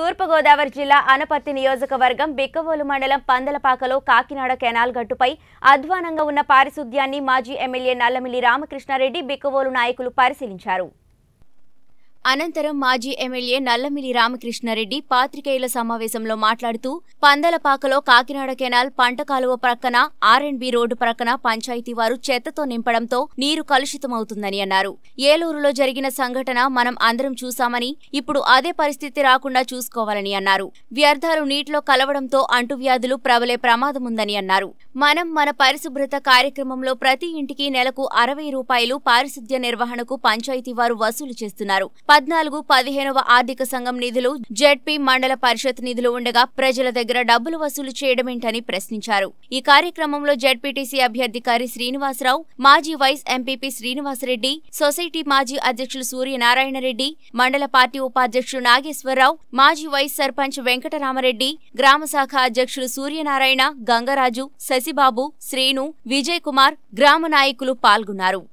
తూర్పుగోదావరి జిల్లా అనపర్తి నియోజకవర్గం బిక్కవోలు మండలం పందలపాకలో కాకినాడ కెనాల్ గట్టుపై అధ్వానంగా ఉన్న పారిశుధ్యాన్ని మాజీ ఎమ్మెల్యే నల్లమిల్లి రామకృష్ణారెడ్డి బిక్కవోలు నాయకులు పరిశీలించారు. అనంతరం మాజీ ఎమ్మెల్యే నల్లమిల్లి రామకృష్ణారెడ్డి పాత్రికేయుల సమావేశంలో మాట్లాడుతూ పందలపాకలో కాకినాడ కెనాల్ పంట కాలువ ప్రక్కన R&B రోడ్డు ప్రక్కన పంచాయతీ వారు చెత్తతో నింపడంతో నీరు కలుషితమవుతుందని అన్నారు. ఏలూరులో జరిగిన సంఘటన మనం అందరం చూశామని ఇప్పుడు అదే పరిస్థితి రాకుండా చూసుకోవాలని అన్నారు. వ్యర్థాలు నీటిలో కలవడంతో అంటువ్యాధులు ప్రబలే ప్రమాదముందని అన్నారు. మనం మన పరిశుభ్రత కార్యక్రమంలో ప్రతి ఇంటికి నెలకు 60 రూపాయలు పారిశుధ్య నిర్వహణకు పంచాయతీ వారు వసూలు చేస్తున్నారు. 14-15వ ఆర్థిక సంఘం నిధులు జెడ్పీ మండల పరిషత్ నిధులు ఉండగా ప్రజల దగ్గర డబ్బులు వసూలు చేయడమేంటని ప్రశ్నించారు. ఈ కార్యక్రమంలో జెడ్పీటీసీ అభ్యర్థి కరి శ్రీనివాసరావు, మాజీ వైస్ ఎంపీపీ శ్రీనివాసరెడ్డి, సొసైటీ మాజీ అధ్యక్షులు సూర్యనారాయణరెడ్డి, మండల పార్టీ ఉపాధ్యక్షులు నాగేశ్వరరావు, మాజీ వైస్ సర్పంచ్ వెంకటరామరెడ్డి, గ్రామ శాఖ అధ్యక్షులు సూర్యనారాయణ, గంగరాజు, శశిబాబు, శ్రీను, విజయ్ కుమార్, గ్రామ నాయకులు పాల్గొన్నారు.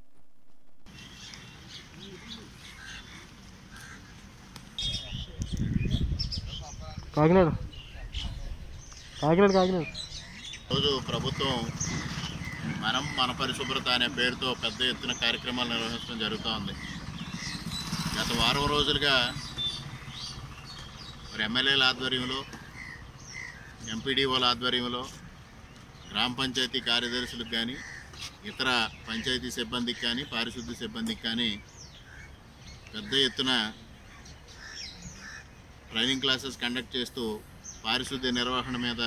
రోజు ప్రభుత్వం మనం మన పరిశుభ్రత అనే పేరుతో పెద్ద ఎత్తున కార్యక్రమాలు నిర్వహించడం జరుగుతోంది. గత వారం రోజులుగా ఎమ్మెల్యేల ఆధ్వర్యంలో, ఎంపీడీఓల ఆధ్వర్యంలో, గ్రామ పంచాయతీ కార్యదర్శులకు కానీ, ఇతర పంచాయతీ సిబ్బందికి కానీ, పారిశుద్ధ్య సిబ్బందికి కానీ పెద్ద ఎత్తున ట్రైనింగ్ క్లాసెస్ కండక్ట్ చేస్తూ పారిశుద్ధ్య నిర్వహణ మీద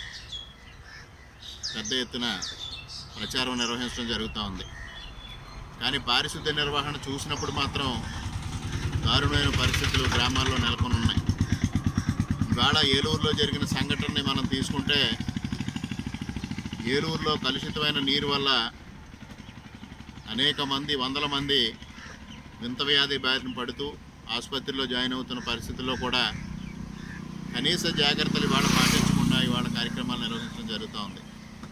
పెద్ద ఎత్తున ప్రచారం నిర్వహించడం జరుగుతూ ఉంది. కానీ పారిశుద్ధ్య నిర్వహణ చూసినప్పుడు మాత్రం దారుణమైన పరిస్థితులు గ్రామాల్లో నెలకొని ఉన్నాయి. ఇవాళ ఏలూరులో జరిగిన సంఘటనని మనం తీసుకుంటే, ఏలూరులో కలుషితమైన నీరు వల్ల అనేక మంది, వందల మంది వింత వ్యాధి బారిన పడుతూ ఆసుపత్రిలో జాయిన్ అవుతున్న పరిస్థితుల్లో కూడా కనీస జాగ్రత్తలు ఇవాళ పాటించకుండా ఇవాళ కార్యక్రమాలు నిర్వహించడం జరుగుతూ ఉంది.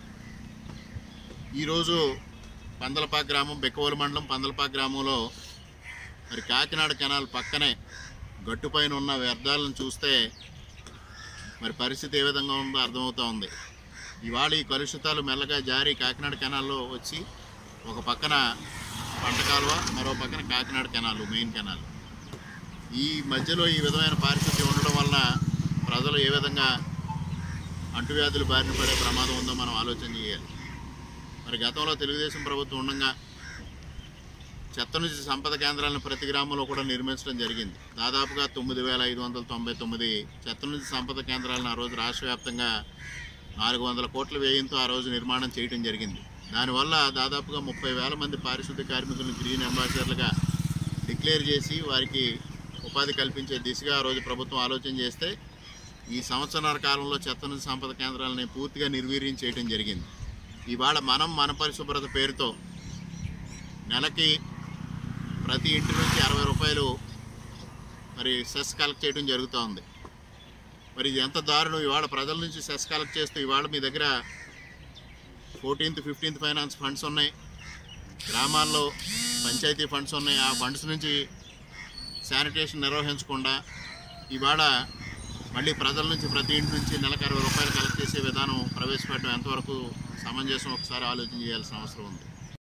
ఈరోజు పందలపాక గ్రామం, బిక్కవోలు మండలం పందలపాక గ్రామంలో మరి కాకినాడ కెనాల్ పక్కనే గట్టుపైన ఉన్న వ్యర్థాలను చూస్తే మరి పరిస్థితి ఏ విధంగా ఉందో అర్థమవుతూ ఉంది. ఇవాళ ఈ కలుషితాలు మెల్లగా జారి కాకినాడ కెనాల్లో వచ్చి ఒక పక్కన పంట కాలువ, మరో పక్కన కాకినాడ కెనాల్, మెయిన్ కెనాల్. ఈ మధ్యలో ఈ విధమైన పారిశుద్ధ్యం ఉండడం వలన ప్రజలు ఏ విధంగా అంటువ్యాధులు బారిన పడే ప్రమాదం ఉందో మనం ఆలోచన చేయాలి. మరి గతంలో తెలుగుదేశం ప్రభుత్వం ఉండగా చెత్త నుంచి సంపద కేంద్రాలను ప్రతి గ్రామంలో కూడా నిర్మించడం జరిగింది. దాదాపుగా 9,599 చెత్త నుంచి సంపద కేంద్రాలను ఆ రోజు రాష్ట్ర వ్యాప్తంగా 400 కోట్ల వ్యయంతో ఆ రోజు నిర్మాణం చేయడం జరిగింది. దానివల్ల దాదాపుగా 30,000 మంది పారిశుద్ధ్య కార్మికులను గ్రీన్ అంబాసిడర్లుగా డిక్లేర్ చేసి వారికి ఉపాధి కల్పించే దిశగా ఆ రోజు ప్రభుత్వం ఆలోచన చేస్తే ఈ సంవత్సరాల కాలంలో చెత్త నుంచి సంపద కేంద్రాలని పూర్తిగా నిర్వీర్యం చేయడం జరిగింది. ఇవాళ మనం మన పరిశుభ్రత పేరుతో నెలకి ప్రతి ఇంటి నుంచి 60 రూపాయలు మరి సెస్ కలెక్ట్ చేయడం జరుగుతూ ఉంది. మరి ఇది ఎంత దారుణం! ఇవాళ ప్రజల నుంచి సెస్ కలెక్ట్ చేస్తూ ఇవాళ మీ దగ్గర 14th, 15th ఫైనాన్స్ ఫండ్స్ ఉన్నాయి, గ్రామాల్లో పంచాయతీ ఫండ్స్ ఉన్నాయి. ఆ ఫండ్స్ నుంచి శానిటేషన్ నిర్వహించకుండా ఇవాళ మళ్ళీ ప్రజల నుంచి ప్రతి ఇంటి నుంచి నెలకు 60 రూపాయలు కలెక్ట్ చేసే విధానం ప్రవేశపెట్టడం ఎంతవరకు సమంజసం ఒకసారి ఆలోచన చేయాల్సిన అవసరం ఉంది.